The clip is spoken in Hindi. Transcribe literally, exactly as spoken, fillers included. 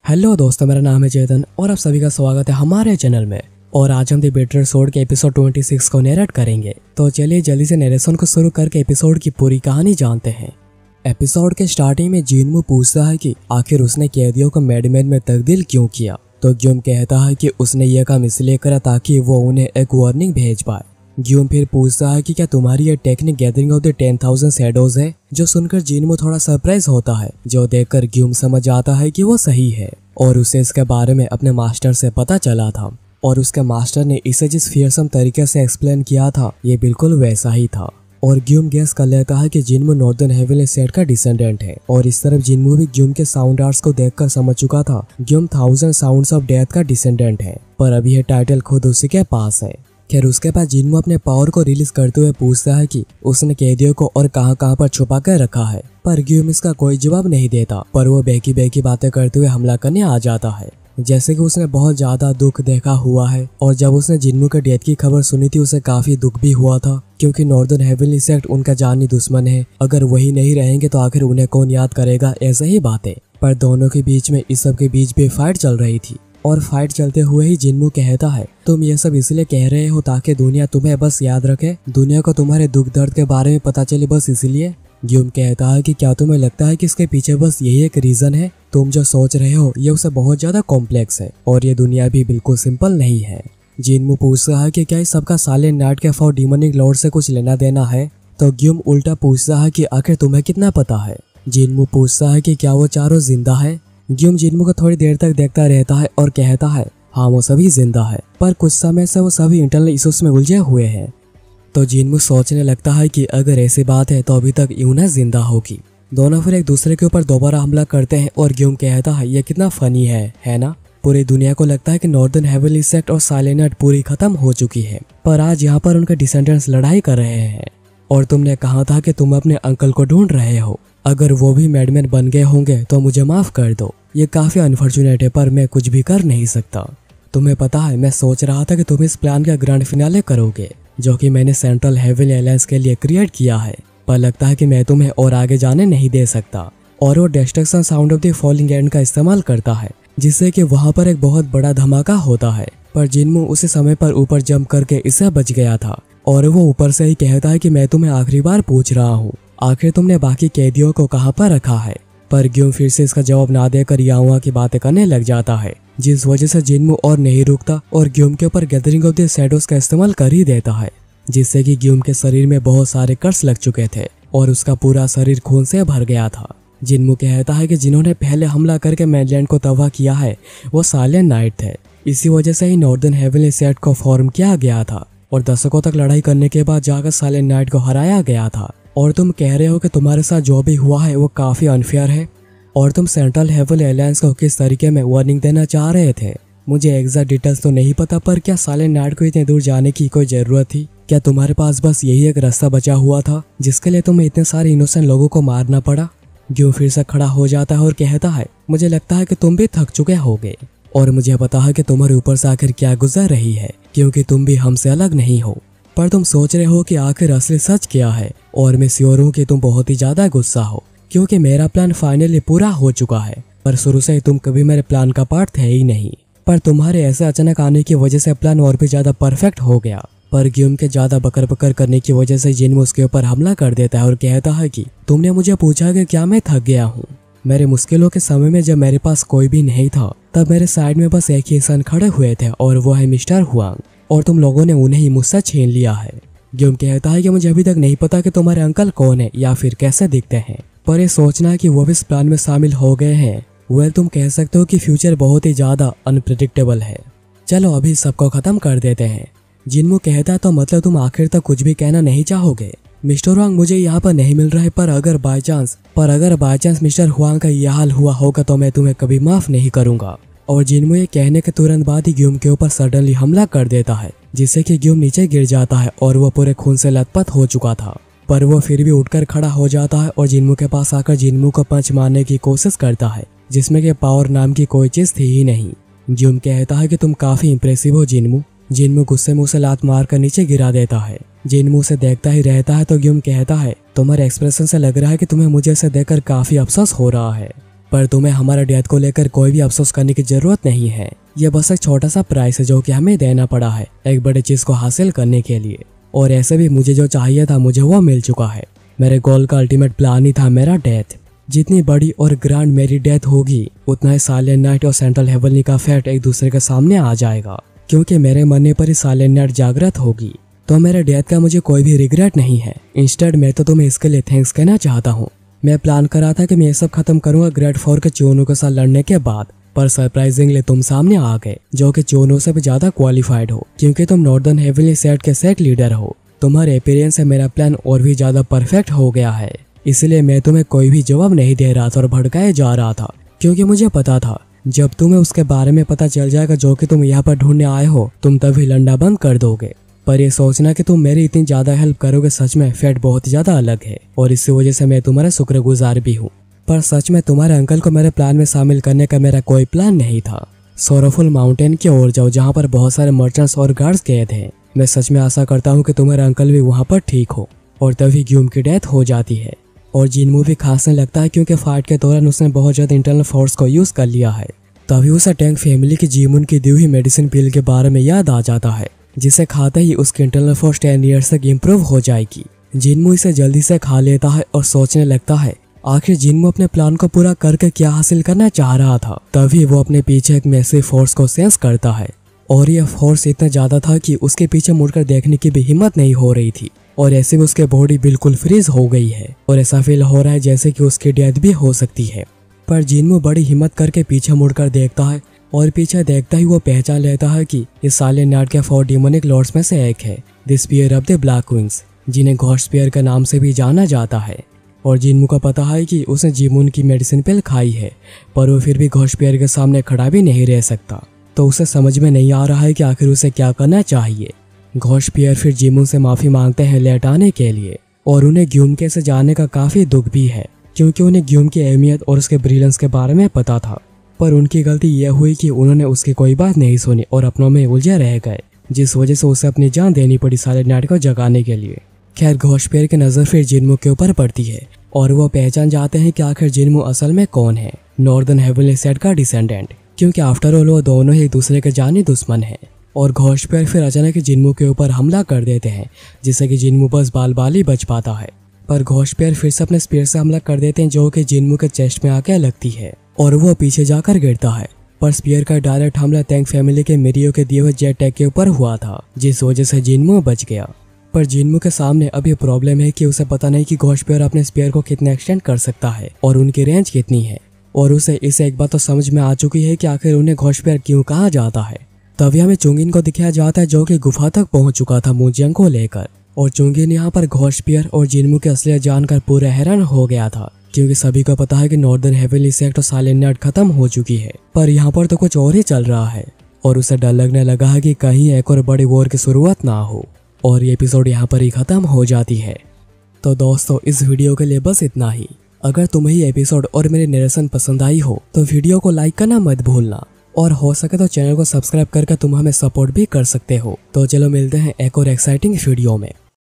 हेलो दोस्तों, मेरा नाम है चेतन और आप सभी का स्वागत है हमारे चैनल में। और आज हम द बेटर सोड के एपिसोड छब्बीस को नरेट करेंगे। तो चलिए जल्दी से नरेशन को शुरू करके एपिसोड की पूरी कहानी जानते हैं। एपिसोड के स्टार्टिंग में जिनमू पूछता है कि आखिर उसने कैदियों को मैडमैन में तब्दील क्यों किया। तो ग्यूम कहता है कि उसने यह काम इसलिए करा ताकि वो उन्हें एक वार्निंग भेज पाए। ग्यूम फिर पूछता है कि क्या तुम्हारी ये technique gathering of the ten thousand shadows है। जो सुनकर जिनमू थोड़ा सरप्राइज होता है, जो देखकर ग्यूम समझ आता है कि वो सही है और उसे इसके बारे में अपने मास्टर से पता चला था। और उसके मास्टर ने इसे जिस फियरसम तरीके से एक्सप्लेन किया था, ये बिल्कुल वैसा ही था। और ग्यूम गेस कर लेता है कि जिनमू नॉर्दर्न हेवनली सेट का डिसेंडेंट है। और इस तरफ जिनमू भी ग्यूम के साउंड आर्ट्स को देखकर समझ चुका था ग्यूम थाउजेंड साउंड्स ऑफ डेथ का डिसेंडेंट है। पर अभी यह टाइटल खुद उसी के पास है। खैर उसके बाद जिनमू अपने पावर को रिलीज करते हुए पूछता है कि उसने कैदियों को और कहां कहां पर छुपा कर रखा है। पर ग्यूम इसका कोई जवाब नहीं देता, पर वो बेकी बेकी बातें करते हुए हमला करने आ जाता है, जैसे कि उसने बहुत ज्यादा दुख देखा हुआ है। और जब उसने जिनमू के डेथ की खबर सुनी थी, उसे काफी दुख भी हुआ था, क्योंकि नॉर्दर्न हेवनली सेक्ट उनका जानी दुश्मन है। अगर वही नहीं रहेंगे तो आखिर उन्हें कौन याद करेगा, ऐसे ही बातें। पर दोनों के बीच में इस सब के बीच भी फाइट चल रही थी। और फाइट चलते हुए ही जिनमू कहता है, तुम ये सब इसलिए कह रहे हो ताकि दुनिया तुम्हें बस याद रखे, दुनिया को तुम्हारे दुख दर्द के बारे में पता चले, बस इसलिए। ग्यूम कहता है कि क्या तुम्हें लगता है कि इसके पीछे बस यही एक रीजन है? तुम जो सोच रहे हो ये उसे बहुत ज्यादा कॉम्प्लेक्स है और ये दुनिया भी बिल्कुल सिंपल नहीं है। जिनमू पूछता है कि क्या इस सबका साइलेंट नाइट के फॉर डिमोनिक लॉर्ड से कुछ लेना देना है। तो ग्यूम उल्टा पूछता है कि आखिर तुम्हें कितना पता है। जिनमू पूछता है कि क्या वो चारों जिंदा है। ग्यूम जिनमू को थोड़ी देर तक देखता रहता है और कहता है, हाँ वो सभी जिंदा है, पर कुछ समय से वो सभी इंटरनल इश्यूज में उलझे हुए हैं। तो जिनमू सोचने लगता है कि अगर ऐसी बात है तो अभी तक यूना जिंदा होगी। दोनों फिर एक दूसरे के ऊपर दोबारा हमला करते हैं और ग्यूम कहता है, ये कितना फनी है है ना। पूरी दुनिया को लगता है कि नॉर्दर्न हेवनली सेक्ट और साइलेंट नाइट पूरी खत्म हो चुकी है, पर आज यहाँ पर उनके डिसेंडेंट्स लड़ाई कर रहे हैं। और तुमने कहा था कि तुम अपने अंकल को ढूंढ रहे हो, अगर वो भी मैडमैन बन गए होंगे तो मुझे माफ कर दो। ये काफी अनफॉर्चुनेट है, पर मैं कुछ भी कर नहीं सकता। तुम्हें पता है, मैं सोच रहा था कि तुम इस प्लान का ग्रैंड फिनाले करोगे, जो कि मैंने सेंट्रल हेवनली अलायंस के लिए क्रिएट किया है। पर लगता है कि मैं तुम्हें और आगे जाने नहीं दे सकता। और वो destruction sound of the falling end का इस्तेमाल करता है, जिससे कि वहां पर एक बहुत बड़ा धमाका होता है। पर जिनमू उसी समय पर ऊपर जंप करके इससे बच गया था। और वो ऊपर से ही कहता है कि मैं तुम्हें आखिरी बार पूछ रहा हूँ, आखिर तुमने बाकी कैदियों को कहाँ पर रखा है। पर ग्यूम फिर से इसका जवाब ना देकर याहुआ की बातें करने लग जाता है, जिस वजह से जिनमू और नहीं रुकता और ग्यूम के ऊपर गैदरिंग ऑफ द शैडोज का इस्तेमाल कर ही देता है, जिससे कि ग्यूम के शरीर में बहुत सारे कट्स लग चुके थे और उसका पूरा शरीर खून से भर गया था। जिनमू कहता है कि जिन्होंने पहले हमला करके मैनलैंड को तबाह किया है वो साइलेंट नाइट थे। इसी वजह से ही नॉर्दर्न हेवनली सेक्ट को फॉर्म किया गया था और दशकों तक लड़ाई करने के बाद जाकर साइलेंट नाइट को हराया गया था। और तुम कह रहे हो कि तुम्हारे साथ जो भी हुआ है वो काफी अनफेयर है और तुम सेंट्रल हेवनली अलायंस को किस तरीके में वार्निंग देना चाह रहे थे। मुझे एग्जैक्ट डिटेल्स तो नहीं पता, पर क्या साइलेंट नाइट को इतने दूर जाने की कोई जरूरत थी? क्या तुम्हारे पास बस यही एक रास्ता बचा हुआ था जिसके लिए तुम्हें इतने सारे इनोसेंट लोगों को मारना पड़ा? ग्यूम फिर से खड़ा हो जाता है और कहता है, मुझे लगता है कि तुम भी थक चुके होगे और मुझे पता है कि तुम्हारे ऊपर से आखिर क्या गुजर रही है, क्योंकि तुम भी हमसे अलग नहीं हो। पर तुम सोच रहे हो कि आखिर असली सच क्या है, और मैं श्योर हूँ कि तुम बहुत ही ज्यादा गुस्सा हो, क्योंकि मेरा प्लान फाइनली पूरा हो चुका है। पर शुरू से ही तुम कभी मेरे प्लान का पार्ट थे ही नहीं, पर तुम्हारे ऐसे अचानक आने की वजह से प्लान और भी ज्यादा परफेक्ट हो गया। पर ग्यूम के ज्यादा बकर बकर करने की वजह से जिनमू उसके ऊपर हमला कर देता है और कहता है कि तुमने मुझे पूछा कि क्या मैं थक गया हूँ। मेरे मुश्किलों के समय में जब मेरे पास कोई भी नहीं था, तब मेरे साइड में बस एक ही इंसान खड़े हुए थे और वो है मिस्टर हुआंग, और तुम लोगों ने उन्हें ही मुझसे छीन लिया है। ग्यूम कहता है कि मुझे अभी तक नहीं पता कि तुम्हारे अंकल कौन है या फिर कैसे दिखते हैं, पर ये सोचना कि वो भी इस प्लान में शामिल हो गए हैं, वेल तुम कह सकते हो कि फ्यूचर बहुत ही ज्यादा अनप्रेडिक्टेबल है। चलो अभी सबको खत्म कर देते हैं। जिनमू कहता है, तो मतलब तुम आखिर तक कुछ भी कहना नहीं चाहोगे? मिस्टर हुआंग मुझे यहाँ पर नहीं मिल रहा है, पर अगर बाय चांस पर अगर बाय चांस मिस्टर हुआंग का यह हाल हुआ होगा तो मैं तुम्हें कभी माफ नहीं करूंगा। और जिनमू ये कहने के तुरंत बाद ही ग्यूम के ऊपर सडनली हमला कर देता है, जिससे कि ग्यूम नीचे गिर जाता है और वो पूरे खून से लथपथ हो चुका था। पर वो फिर भी उठकर खड़ा हो जाता है और जिनमू के पास आकर जिनमू को पंच मारने की कोशिश करता है, जिसमें कि पावर नाम की कोई चीज थी ही नहीं। ग्यूम कहता है कि तुम काफी इंप्रेसिव हो जिनमू। जिनमू गुस्से में उसे लात मार कर नीचे गिरा देता है। जिनमू उसे देखता ही रहता है तो ग्यूम कहता है, तुम्हारे एक्सप्रेशन से लग रहा है कि तुम्हें मुझे इसे देखकर काफी अफसोस हो रहा है। पर तुम्हें हमारे डेथ को लेकर कोई भी अफसोस करने की जरूरत नहीं है। यह बस एक छोटा सा प्राइस है जो कि हमें देना पड़ा है एक बड़े चीज को हासिल करने के लिए। और ऐसे भी मुझे जो चाहिए था मुझे वो मिल चुका है। मेरे गोल का अल्टीमेट प्लान ही था मेरा डेथ। जितनी बड़ी और ग्रैंड मेरी डेथ होगी उतना ही साइलेंट नाइट और सेंट्रल हेवनली का फैट एक दूसरे के सामने आ जाएगा, क्योंकि मेरे मरने पर ही साइलेंट नाइट जागृत होगी। तो मेरे डेथ का मुझे कोई भी रिग्रेट नहीं है। इंस्टेड मैं तो तुम्हें इसके लिए थैंक्स कहना चाहता हूँ। मैं प्लान कर रहा था कि मैं ये सब खत्म करूंगा ग्रेड फोर के चोनों के साथ लड़ने के बाद, पर सरप्राइजिंगली तुम सामने आ गए जो कि चोनों से भी ज्यादा क्वालिफाइड हो, क्योंकि तुम नॉर्दर्न हेवनली सेट के सेट लीडर हो। तुम्हारे अपीयरेंस से मेरा प्लान और भी ज्यादा परफेक्ट हो गया है। इसलिए मैं तुम्हें कोई भी जवाब नहीं दे रहा था और भड़काए जा रहा था, क्योंकि मुझे पता था जब तुम्हें उसके बारे में पता चल जाएगा जो कि तुम यहाँ पर ढूंढने आए हो, तुम तभी लंडा बंद कर दोगे। पर ये सोचना कि तुम मेरी इतनी ज्यादा हेल्प करोगे, सच में फैट बहुत ज्यादा अलग है और इसी वजह से मैं तुम्हारा शुक्रगुजार भी हूँ। पर सच में तुम्हारे अंकल को मेरे प्लान में शामिल करने का मेरा कोई प्लान नहीं था। सोरोफुल माउंटेन की ओर जाओ जहाँ पर बहुत सारे मर्चेंट्स और गार्ड्स कैद हैं। मैं सच में आशा करता हूँ कि तुम्हारे अंकल भी वहाँ पर ठीक हो। और तभी ग्यूम की डेथ हो जाती है और जिन्मू भी खांसने लगता है, क्योंकि फाइट के दौरान उसने बहुत ज्यादा इंटरनल फोर्स को यूज कर लिया है। तभी उसे टैंक फैमिली की जीमुन की दी हुई मेडिसिन पिल के बारे में याद आ जाता है, जिसे खाते ही उसकी इंटरनल फोर्स टेन ईयर्स तक इम्प्रूव हो जाएगी। जिन्मू इसे जल्दी से खा लेता है और सोचने लगता है आखिर जिन्मू अपने प्लान को पूरा करके क्या हासिल करना चाह रहा था। तभी वो अपने पीछे एक मैसिव फोर्स को सेंस करता है और यह फोर्स इतना ज्यादा था कि उसके पीछे मुड़कर देखने की भी हिम्मत नहीं हो रही थी। और ऐसे में उसके बॉडी बिल्कुल फ्रीज हो गई है और ऐसा फील हो रहा है जैसे कि उसकी डेथ भी हो सकती है। पर जिन्मू बड़ी हिम्मत करके पीछे मुड़कर देखता है और पीछे देखता ही वो पहचान लेता है कि इस साइलेंट नाइट के फोर डिमोनिक लॉर्ड्स में से एक है, the spear of the black wings, जिन्हें घोस्ट स्पीयर के नाम से भी जाना जाता है। और जिन्मू को पता है कि उसने जीमुन की मेडिसिन पिल खाई है, पर वो फिर भी घोस्ट स्पीयर के सामने खड़ा भी नहीं रह सकता। तो उसे समझ में नहीं आ रहा है कि आखिर उसे क्या करना चाहिए। घोस्ट स्पीयर फिर जिमुन से माफी मांगते हैं लेट आने के लिए और उन्हें ग्यूमके से जाने का काफी दुख भी है, क्योंकि उन्हें ग्यूम की अहमियत और उसके ब्रिलियंस के बारे में पता था। पर उनकी गलती यह हुई कि उन्होंने उसकी कोई बात नहीं सुनी और अपनों में उलझे रह गए, जिस वजह से उसे अपनी जान देनी पड़ी साइलेंट नाइट को जगाने के लिए। खैर घोस्ट स्पीयर की नजर फिर जिन्मू के ऊपर पड़ती है और वो पहचान जाते हैं कि आखिर जिन्मू असल में कौन है, नॉर्दर्न हेवनली सेट का डिसेंडेंट, क्योंकि आफ्टर ऑल वो दोनों ही एक दूसरे के जानी दुश्मन हैं। और घोस्ट स्पीयर फिर अचानक जिन्मू के ऊपर हमला कर देते हैं, जिससे कि जिन्मू बस बाल बाल ही बच पाता है। पर घोस्ट स्पीयर फिर से अपने स्पीयर से हमला कर देते हैं जो कि जिन्मू के चेस्ट में आके लगती है और वो पीछे जाकर गिरता है। पर स्पीयर का डायरेक्ट हमला टैंक फैमिली के मिरियो के दिए हुए जेट टैग के ऊपर हुआ था, जिस वजह से जिन्मू बच गया। पर जिन्मू के सामने अब ये प्रॉब्लम है कि उसे पता नहीं कि घोस्ट स्पीयर अपने स्पीयर को कितना एक्सटेंड कर सकता है और उनकी रेंज कितनी है। और उसे इसे एक बात तो समझ में आ चुकी है कि आखिर उन्हें घोस्ट स्पीयर क्यों कहा जाता है। तभी हमें चुंगिन को दिखाया जाता है जो कि गुफा तक पहुंच चुका था मूजियंग को लेकर। और चुंगिन यहाँ पर घोस्ट स्पीयर और जिन्मू की असलियत जानकर पूरा हैरान हो गया था, क्योंकि सभी को पता है कि नॉर्दर्न हेवनली सेक्ट और साइलेंट नाइट खत्म हो चुकी है। पर यहाँ पर तो कुछ और ही चल रहा है और उसे डर लगने लगा है कि कहीं एक और बड़ी वॉर की शुरुआत ना हो। और ये एपिसोड यहाँ पर ही खत्म हो जाती है। तो दोस्तों इस वीडियो के लिए बस इतना ही। अगर तुम्हें ये एपिसोड और मेरी नरेशन पसंद आई हो तो वीडियो को लाइक करना मत भूलना और हो सके तो चैनल को सब्सक्राइब करके तुम हमें सपोर्ट भी कर सकते हो। तो चलो मिलते हैं एक और एक्साइटिंग वीडियो में।